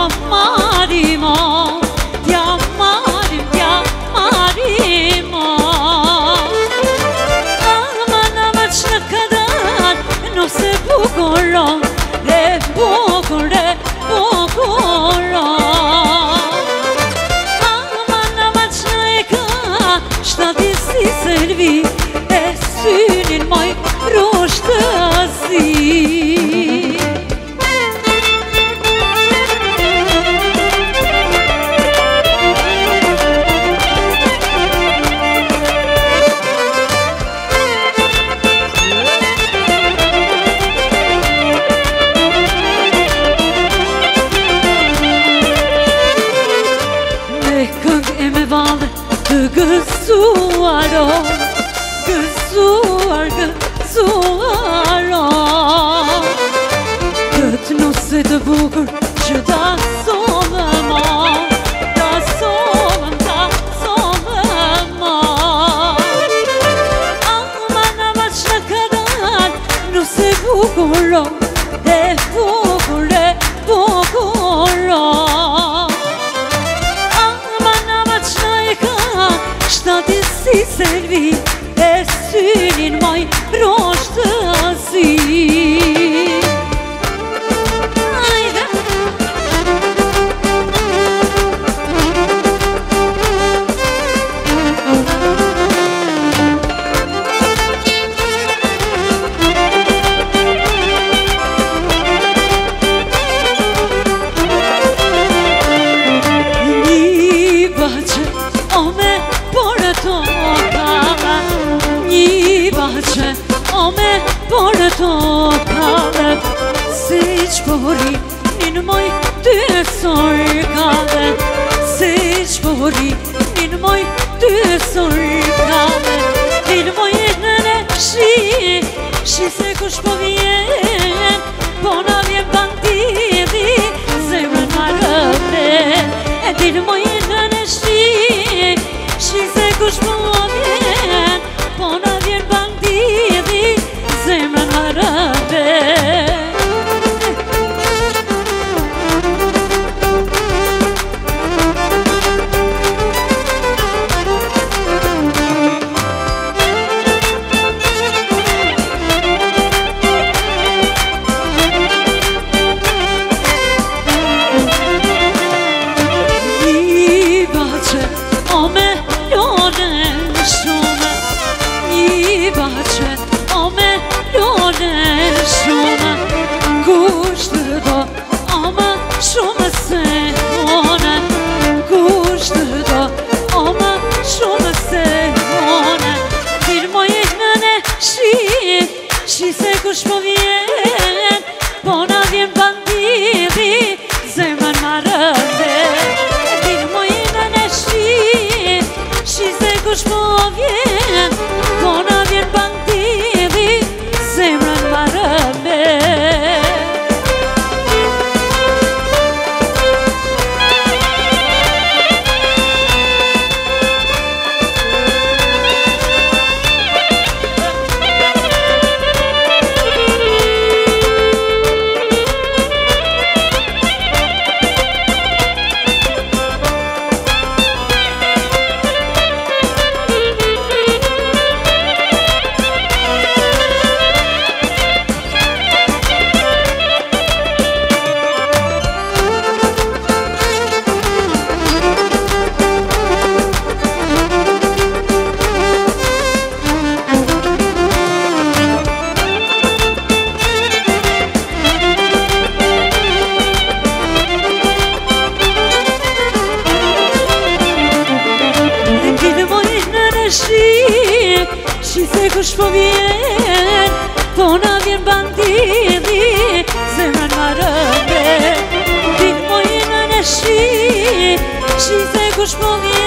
marimo, t'ja marimo. Aman që në këdan, nëse bukuron, e bukuron. Aman që e ka, shtati si servi, e synin moj rushtësi. Gëzuaro, këtë nëse të bukur që ta sonë ma, ta sonë ma. Aman që në këdan, nëse bukuron, e bukuron. Aman që e ka, shtati si servi, e synin moj rushtësi. Por to kave, si qpori, nin moj ty sor kave, si qpori, nin moj ty sor kave, nin moj nëne shi se kush po vjen, po na vjen bandidi, zemrën marrëve, e din moj nëne shi se kush po vjen, po na vjen bandidi, zemrën marrëve. Një bache o me lone shumë, një bache o me lone shumë, kush të do ama shumë se hone, kush të do ama shumë se hone. Dir moj nëne shi se kush po vjen, po na vjen bandidi, zemrën marrëve. Dir moj nëne shi se kush po vjen, po na vjen bandidi, zemrën marrëve. Shi se kush po vjen, po na vjen bandidi, zemrën marrëve. Dik moj nëne shi se kush po vjen,